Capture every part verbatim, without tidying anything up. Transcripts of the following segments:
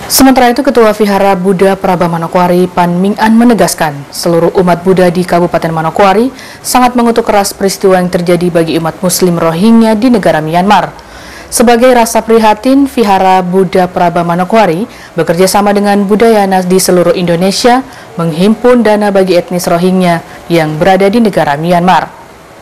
Sementara itu, Ketua Vihara Buddha Praba Manokwari Pan Ming An menegaskan seluruh umat Buddha di Kabupaten Manokwari sangat mengutuk keras peristiwa yang terjadi bagi umat Muslim Rohingya di negara Myanmar. Sebagai rasa prihatin, Vihara Buddha Praba Manokwari bekerja sama dengan Buddayana di seluruh Indonesia menghimpun dana bagi etnis Rohingya yang berada di negara Myanmar.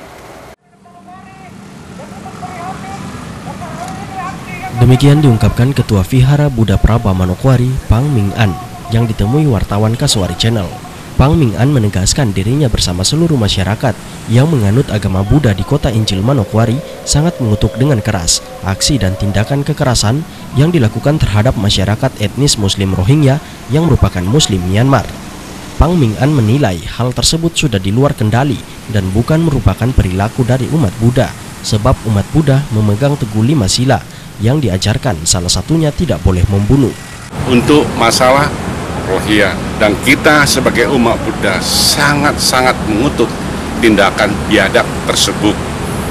Demikian diungkapkan Ketua Vihara Buddha Praba Manokwari, Pang Ming An, yang ditemui wartawan Kasuari Channel. Pang Ming An menegaskan dirinya bersama seluruh masyarakat yang menganut agama Buddha di kota Injil Manokwari sangat mengutuk dengan keras aksi dan tindakan kekerasan yang dilakukan terhadap masyarakat etnis Muslim Rohingya yang merupakan Muslim Myanmar. Pang Ming An menilai hal tersebut sudah di luar kendali dan bukan merupakan perilaku dari umat Buddha, sebab umat Buddha memegang teguh lima sila yang diajarkan salah satunya tidak boleh membunuh. Untuk masalah Rohingya, dan kita sebagai umat Buddha sangat-sangat mengutuk tindakan biadab tersebut.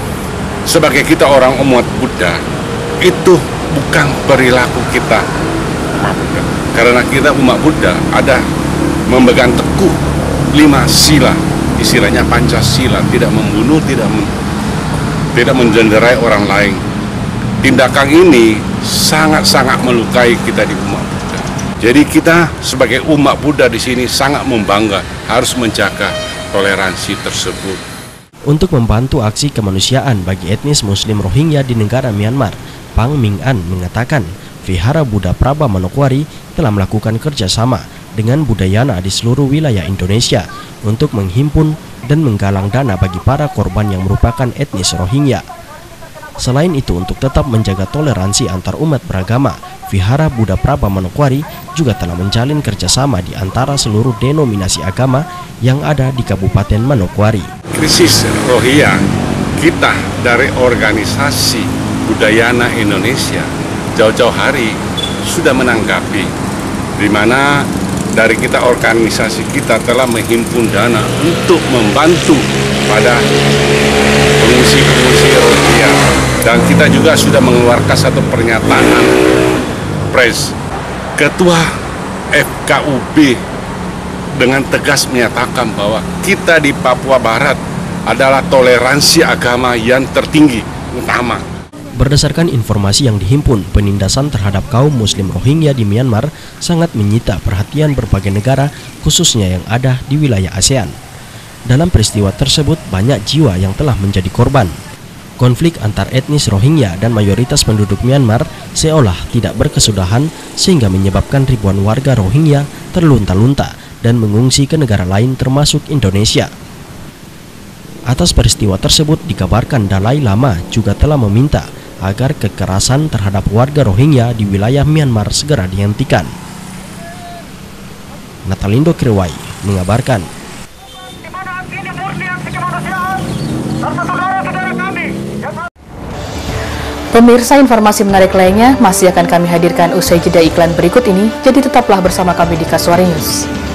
Sebagai kita orang umat Buddha, itu bukan perilaku kita umat Buddha. Karena kita umat Buddha ada memegang teguh lima sila, istilahnya Pancasila, tidak membunuh, tidak men, tidak mencenderai orang lain. Tindakan ini sangat-sangat melukai kita di umat Buddha. Jadi kita sebagai umat Buddha di sini sangat membangga harus menjaga toleransi tersebut. Untuk membantu aksi kemanusiaan bagi etnis Muslim Rohingya di negara Myanmar, Pang Ming An mengatakan Vihara Buddha Praba Manokwari telah melakukan kerjasama dengan Buddayana di seluruh wilayah Indonesia untuk menghimpun dan menggalang dana bagi para korban yang merupakan etnis Rohingya. Selain itu, untuk tetap menjaga toleransi antar umat beragama, Vihara Buddha Praba Manokwari juga telah menjalin kerjasama di antara seluruh denominasi agama yang ada di Kabupaten Manokwari. Krisis Rohingya, kita dari organisasi Buddayana Indonesia jauh-jauh hari sudah menanggapi, di mana dari kita organisasi kita telah menghimpun dana untuk membantu pada pengungsi-pengungsi Rohingya. Dan kita juga sudah mengeluarkan satu pernyataan pres. Ketua F K U B dengan tegas menyatakan bahwa kita di Papua Barat adalah toleransi agama yang tertinggi utama. Berdasarkan informasi yang dihimpun, penindasan terhadap kaum Muslim Rohingya di Myanmar sangat menyita perhatian berbagai negara, khususnya yang ada di wilayah ASEAN. Dalam peristiwa tersebut, banyak jiwa yang telah menjadi korban. Konflik antar etnis Rohingya dan mayoritas penduduk Myanmar seolah tidak berkesudahan sehingga menyebabkan ribuan warga Rohingya terlunta-lunta dan mengungsi ke negara lain termasuk Indonesia. Atas peristiwa tersebut dikabarkan Dalai Lama juga telah meminta agar kekerasan terhadap warga Rohingya di wilayah Myanmar segera dihentikan. Natalindo Kirwai mengabarkan. Pemirsa, informasi menarik lainnya masih akan kami hadirkan usai jeda iklan berikut ini, jadi tetaplah bersama kami di Kasuari News.